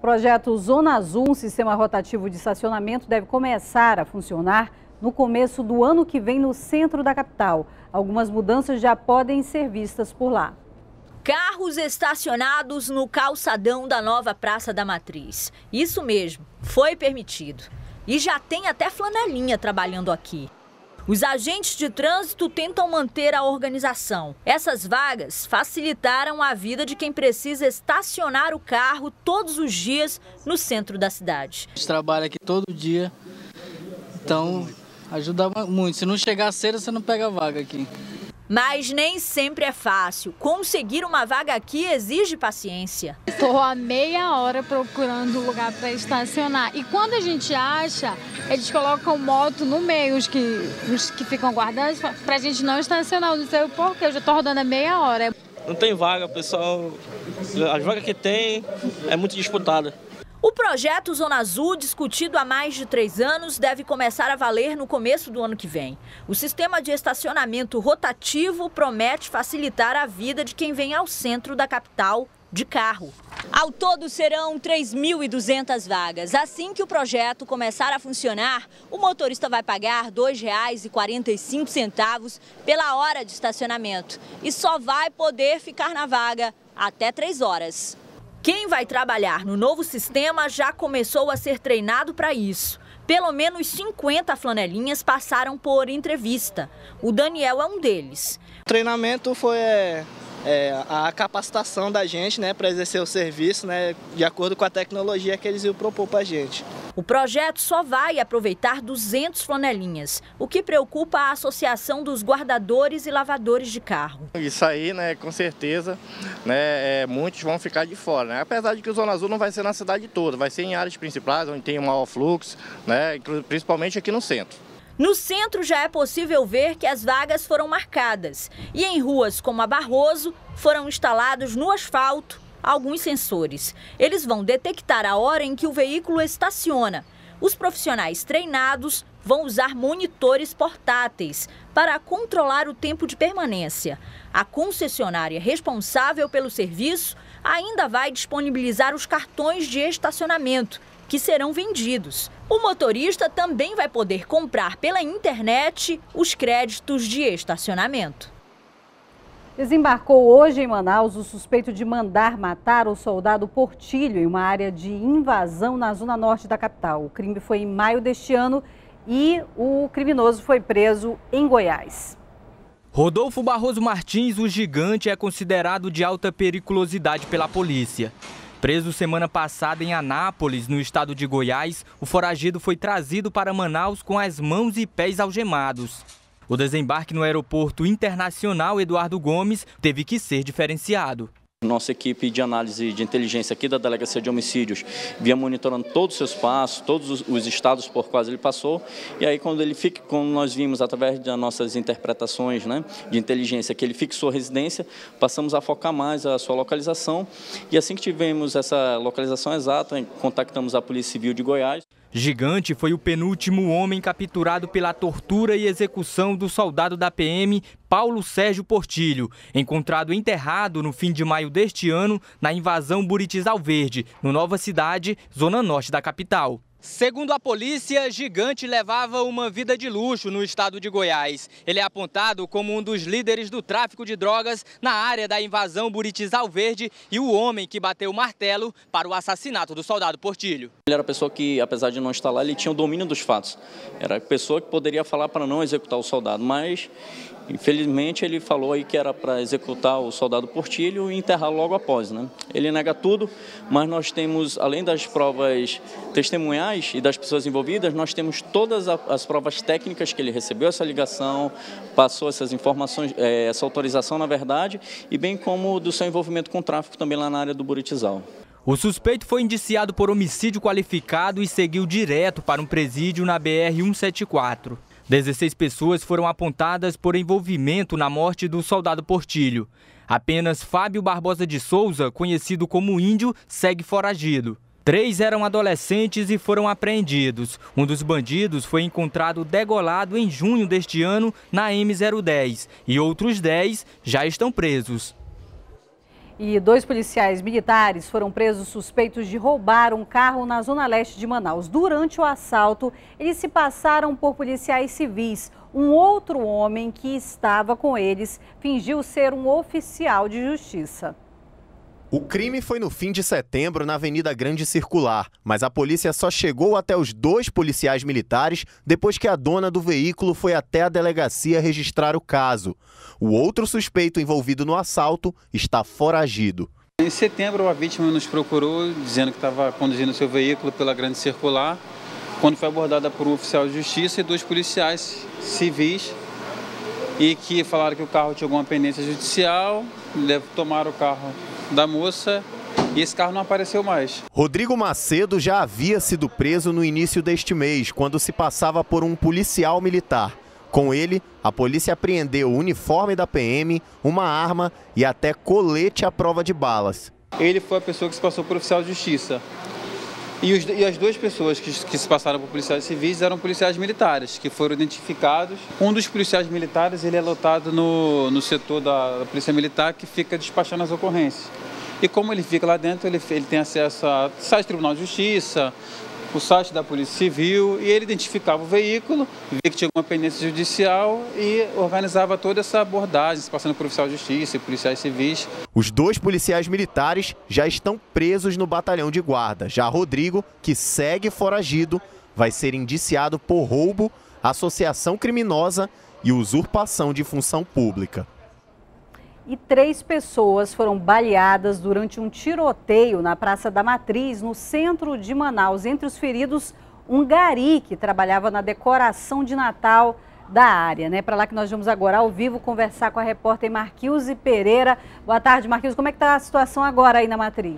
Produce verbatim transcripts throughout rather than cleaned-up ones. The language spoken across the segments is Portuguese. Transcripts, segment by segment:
projeto Zona Azul, um sistema rotativo de estacionamento, deve começar a funcionar no começo do ano que vem no centro da capital. Algumas mudanças já podem ser vistas por lá. Carros estacionados no calçadão da nova Praça da Matriz. Isso mesmo, foi permitido. E já tem até flanelinha trabalhando aqui. Os agentes de trânsito tentam manter a organização. Essas vagas facilitaram a vida de quem precisa estacionar o carro todos os dias no centro da cidade. A gente trabalha aqui todo dia, então ajuda muito. Se não chegar cedo, você não pega a vaga aqui. Mas nem sempre é fácil. Conseguir uma vaga aqui exige paciência. Estou há meia hora procurando lugar para estacionar. E quando a gente acha, eles colocam moto no meio, os que, os que ficam guardando, para a gente não estacionar. Eu não sei o porquê, eu já estou rodando há meia hora. Não tem vaga, pessoal. As vagas que tem é muito disputada. O projeto Zona Azul, discutido há mais de três anos, deve começar a valer no começo do ano que vem. O sistema de estacionamento rotativo promete facilitar a vida de quem vem ao centro da capital de carro. Ao todo serão três mil e duzentas vagas. Assim que o projeto começar a funcionar, o motorista vai pagar dois reais e quarenta e cinco centavos pela hora de estacionamento e só vai poder ficar na vaga até três horas. Quem vai trabalhar no novo sistema já começou a ser treinado para isso. Pelo menos cinquenta flanelinhas passaram por entrevista. O Daniel é um deles. O treinamento foi é, é, a capacitação da gente, né, para exercer o serviço, né, de acordo com a tecnologia que eles iam propor para a gente. O projeto só vai aproveitar duzentas flanelinhas, o que preocupa a Associação dos Guardadores e Lavadores de Carro. Isso aí, né, com certeza, né, é, muitos vão ficar de fora, né? Apesar de que o Zona Azul não vai ser na cidade toda, vai ser em áreas principais, onde tem um maior fluxo, né, principalmente aqui no centro. No centro já é possível ver que as vagas foram marcadas e em ruas como a Barroso foram instalados no asfalto alguns sensores. Eles vão detectar a hora em que o veículo estaciona. Os profissionais treinados vão usar monitores portáteis para controlar o tempo de permanência. A concessionária responsável pelo serviço ainda vai disponibilizar os cartões de estacionamento, que serão vendidos. O motorista também vai poder comprar pela internet os créditos de estacionamento. Desembarcou hoje em Manaus o suspeito de mandar matar o soldado Portilho em uma área de invasão na zona norte da capital. O crime foi em maio deste ano e o criminoso foi preso em Goiás. Rodolfo Barroso Martins, o gigante, é considerado de alta periculosidade pela polícia. Preso semana passada em Anápolis, no estado de Goiás, o foragido foi trazido para Manaus com as mãos e pés algemados. O desembarque no aeroporto internacional Eduardo Gomes teve que ser diferenciado. Nossa equipe de análise de inteligência aqui da Delegacia de Homicídios vinha monitorando todos os seus passos, todos os, os estados por quais ele passou. E aí quando ele fica, como nós vimos através das nossas interpretações, né, de inteligência, que ele fixou a residência, passamos a focar mais a sua localização. E assim que tivemos essa localização exata, contactamos a Polícia Civil de Goiás. Gigante foi o penúltimo homem capturado pela tortura e execução do soldado da P M, Paulo Sérgio Portilho, encontrado enterrado no fim de maio deste ano na invasão Buritizal Verde, no Nova Cidade, zona norte da capital. Segundo a polícia, Gigante levava uma vida de luxo no estado de Goiás. Ele é apontado como um dos líderes do tráfico de drogas na área da invasão Buritizal Verde e o homem que bateu o martelo para o assassinato do soldado Portilho. Ele era a pessoa que, apesar de não estar lá, ele tinha o domínio dos fatos. Era a pessoa que poderia falar para não executar o soldado, mas infelizmente ele falou aí que era para executar o soldado Portilho e enterrar logo após, né? Ele nega tudo, mas nós temos, além das provas testemunhais e das pessoas envolvidas, nós temos todas as provas técnicas que ele recebeu essa ligação, passou essas informações, essa autorização na verdade, e bem como do seu envolvimento com o tráfico também lá na área do Buritizal. O suspeito foi indiciado por homicídio qualificado e seguiu direto para um presídio na B R cento e setenta e quatro. dezesseis pessoas foram apontadas por envolvimento na morte do soldado Portilho. Apenas Fábio Barbosa de Souza, conhecido como Índio, segue foragido. Três eram adolescentes e foram apreendidos. Um dos bandidos foi encontrado degolado em junho deste ano na M zero dez e outros dez já estão presos. E dois policiais militares foram presos suspeitos de roubar um carro na zona leste de Manaus. Durante o assalto, eles se passaram por policiais civis. Um outro homem que estava com eles fingiu ser um oficial de justiça. O crime foi no fim de setembro na Avenida Grande Circular, mas a polícia só chegou até os dois policiais militares depois que a dona do veículo foi até a delegacia registrar o caso. O outro suspeito envolvido no assalto está foragido. Em setembro, a vítima nos procurou dizendo que estava conduzindo seu veículo pela Grande Circular, quando foi abordada por um oficial de justiça e dois policiais civis, e que falaram que o carro tinha alguma pendência judicial, tomaram o carro da moça e esse carro não apareceu mais. Rodrigo Macedo já havia sido preso no início deste mês, quando se passava por um policial militar. Com ele, a polícia apreendeu o uniforme da P M, uma arma e até colete à prova de balas. Ele foi a pessoa que se passou por oficial de justiça. E, os, e as duas pessoas que, que se passaram por policiais civis eram policiais militares, que foram identificados. Um dos policiais militares ele é lotado no, no setor da, da Polícia Militar, que fica despachando as ocorrências. E como ele fica lá dentro, ele, ele tem acesso ao site do Tribunal de Justiça, o site da Polícia Civil, e ele identificava o veículo, via que tinha alguma pendência judicial e organizava toda essa abordagem, se passando por oficial de justiça e policiais civis. Os dois policiais militares já estão presos no batalhão de guarda. Já Rodrigo, que segue foragido, vai ser indiciado por roubo, associação criminosa e usurpação de função pública. E três pessoas foram baleadas durante um tiroteio na Praça da Matriz, no centro de Manaus. Entre os feridos, um gari que trabalhava na decoração de Natal da área, né? Para lá que nós vamos agora ao vivo conversar com a repórter Marquilze Pereira. Boa tarde, Marquilze. Como é que está a situação agora aí na Matriz?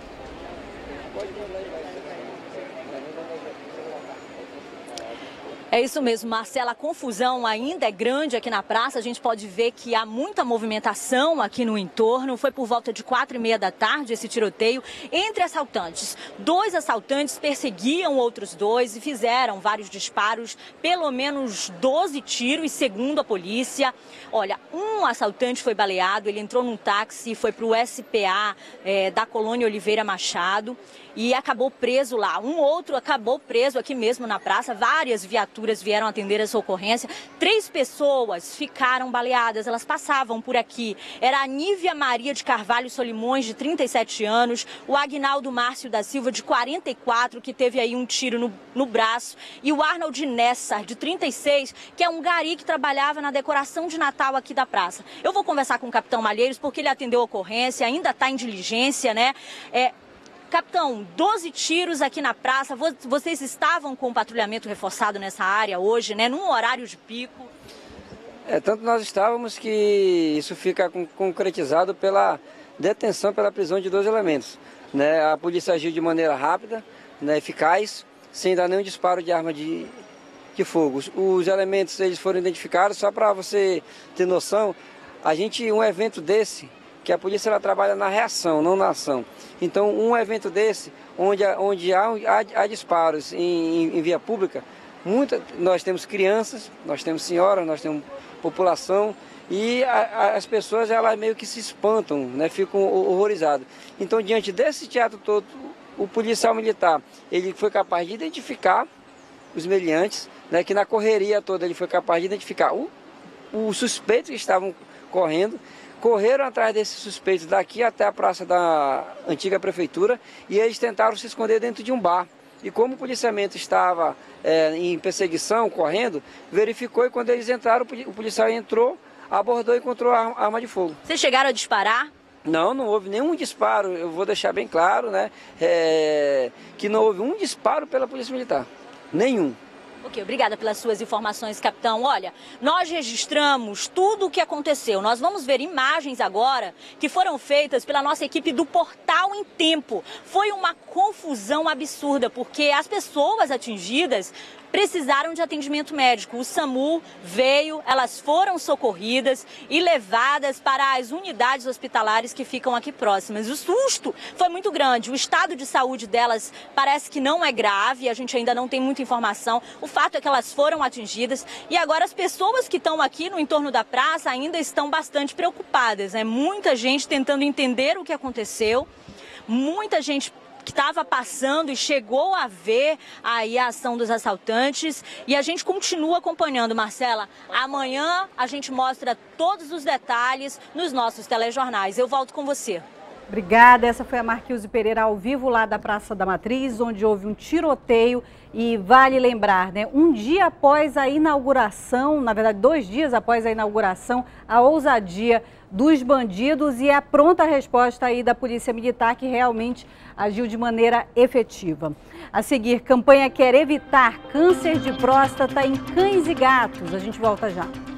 É isso mesmo, Marcela, a confusão ainda é grande aqui na praça, a gente pode ver que há muita movimentação aqui no entorno. Foi por volta de quatro e meia da tarde esse tiroteio entre assaltantes. Dois assaltantes perseguiam outros dois e fizeram vários disparos, pelo menos doze tiros, segundo a polícia. Olha, um assaltante foi baleado, ele entrou num táxi e foi para o S P A é, da Colônia Oliveira Machado e acabou preso lá. Um outro acabou preso aqui mesmo na praça, várias viaturas vieram atender essa ocorrência. Três pessoas ficaram baleadas, elas passavam por aqui. Era a Nívia Maria de Carvalho Solimões, de trinta e sete anos, o Agnaldo Márcio da Silva, de quarenta e quatro, que teve aí um tiro no, no braço, e o Arnold Nessar, de trinta e seis, que é um gari que trabalhava na decoração de Natal aqui da praça. Eu vou conversar com o capitão Malheiros, porque ele atendeu a ocorrência, ainda está em diligência, né? É, Capitão, doze tiros aqui na praça. Vocês estavam com o patrulhamento reforçado nessa área hoje, né? Num horário de pico. É, tanto nós estávamos que isso fica concretizado pela detenção, pela prisão de dois elementos. Né? A polícia agiu de maneira rápida, né, eficaz, sem dar nenhum disparo de arma de, de fogo. Os elementos eles foram identificados, só para você ter noção, a gente, um evento desse, que a polícia ela trabalha na reação, não na ação. Então, um evento desse, onde, onde há, há, há disparos em, em via pública, muita, nós temos crianças, nós temos senhoras, nós temos população, e a, a, as pessoas elas meio que se espantam, né, ficam horrorizadas. Então, diante desse teatro todo, o policial militar ele foi capaz de identificar os meliantes, né, que na correria toda ele foi capaz de identificar o, os suspeitos que estavam correndo, correram atrás desses suspeitos daqui até a praça da antiga prefeitura e eles tentaram se esconder dentro de um bar. E como o policiamento estava é, em perseguição, correndo, verificou e quando eles entraram, o policial entrou, abordou e encontrou a arma de fogo. Vocês chegaram a disparar? Não, não houve nenhum disparo, eu vou deixar bem claro, né, é, que não houve um disparo pela Polícia Militar, nenhum. Ok, obrigada pelas suas informações, capitão. Olha, nós registramos tudo o que aconteceu. Nós vamos ver imagens agora que foram feitas pela nossa equipe do Portal em Tempo. Foi uma confusão absurda, porque as pessoas atingidas precisaram de atendimento médico. O SAMU veio, elas foram socorridas e levadas para as unidades hospitalares que ficam aqui próximas. O susto foi muito grande. O estado de saúde delas parece que não é grave, a gente ainda não tem muita informação. O fato é que elas foram atingidas e agora as pessoas que estão aqui no entorno da praça ainda estão bastante preocupadas, né? Muita gente tentando entender o que aconteceu, muita gente que estava passando e chegou a ver aí a ação dos assaltantes e a gente continua acompanhando, Marcela. Amanhã a gente mostra todos os detalhes nos nossos telejornais. Eu volto com você. Obrigada. Essa foi a Marquilze Pereira ao vivo lá da Praça da Matriz, onde houve um tiroteio. E vale lembrar, né, um dia após a inauguração, na verdade dois dias após a inauguração, a ousadia dos bandidos e a pronta resposta aí da Polícia Militar, que realmente agiu de maneira efetiva. A seguir, campanha quer evitar câncer de próstata em cães e gatos. A gente volta já.